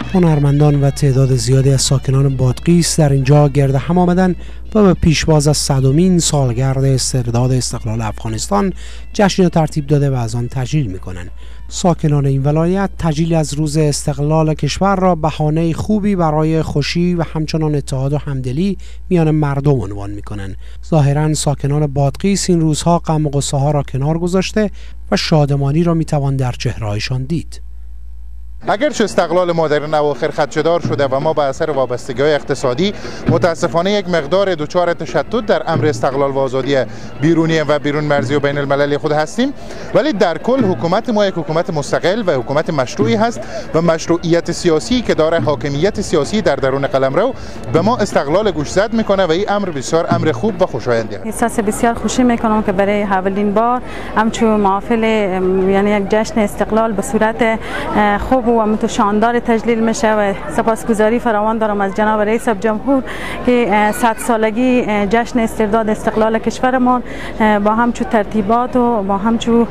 هنرمندان و تعداد زیادی از ساکنان بادغیس در اینجا گرد هم آمدند و به پیشواز از 100مین سالگرد استرداد استقلال افغانستان جشن ترتیب داده و از آن تجلیل می‌کنند. ساکنان این ولایت تجلیل از روز استقلال کشور را بهانه خوبی برای خوشی و همچنان اتحاد و همدلی میان مردم عنوان می‌کنند. ظاهراً ساکنان بادغیس این روزها غم و غصه‌ها را کنار گذاشته و شادمانی را می‌توان در چهره‌هایشان دید. اگرچه استقلال ما در این اواخر خدشه‌دار شده و ما به اثر وابستگی‌های اقتصادی متاسفانه یک مقدار دچار تشتت در امر استقلال و آزادی بیرونی و بیرون مرزی و بین المللی خود هستیم، ولی در کل حکومت ما یک حکومت مستقل و حکومت مشروعی هست و مشروعیت سیاسی که داره حاکمیت سیاسی در درون قلمرو به ما استقلال گوشزد میکنه و این امر بسیار امر خوب و خوشایندی است. احساس بسیار خوشی میکنم که برای اولین بار همچون محافل یعنی یک جشن استقلال به صورت خوب و متشاندار تجلیل میشه و سپاسگزاری فراوان دارم از جناب رئیس جمهور که 100 سالگی جشن استرداد استقلال کشورمان با همچو ترتیبات و با همچو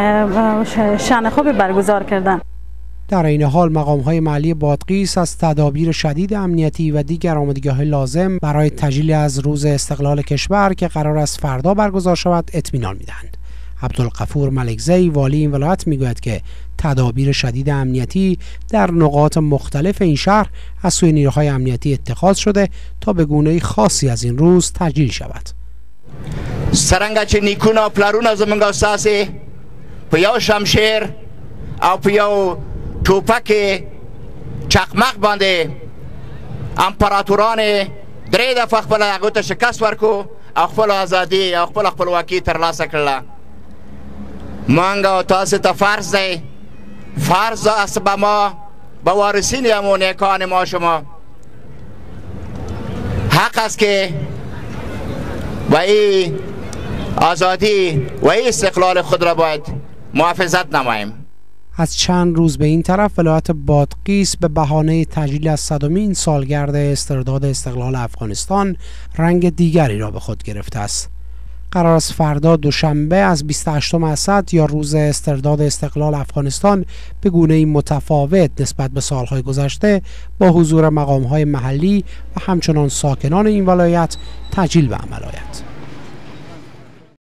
شأن خوبی برگزار کردن. در این حال مقام‌های محلی بادغیس از تدابیر شدید امنیتی و دیگر آمادگی‌های لازم برای تجلیل از روز استقلال کشور که قرار است فردا برگزار شود اطمینان می‌دهند. عبدالغفور ملکزی والی این ولایت میگوید که تدابیر شدید امنیتی در نقاط مختلف این شهر از سوی نیروهای امنیتی اتخاذ شده تا به گونه خاصی از این روز تجلیل شود. سرنگا چه نیکونا پلارونا زمنگا ساسه پیاو شمشیر او پیاو توپک چقمق بانده امپراتوران دری دفع خپل اغوت شکست ورکو او خپل آزادی او خپل خپلواکی ترلاسه کرده. مانگا تاسو ته فرض دی، فرض است به ما به وارثین همون نیکان ما شما حق است که و این آزادی و این استقلال خود را باید محافظت نماییم. از چند روز به این طرف ولایت بادغیس به بهانه تجلیل از 100مین سالگرد استرداد استقلال افغانستان رنگ دیگری را به خود گرفته است. قرار است فردا دوشنبه از 28 اسد یا روز استرداد استقلال افغانستان به گونه‌ای متفاوت نسبت به سالهای گذشته با حضور مقام‌های محلی و همچنان ساکنان این ولایت تجلیل به عمل آید.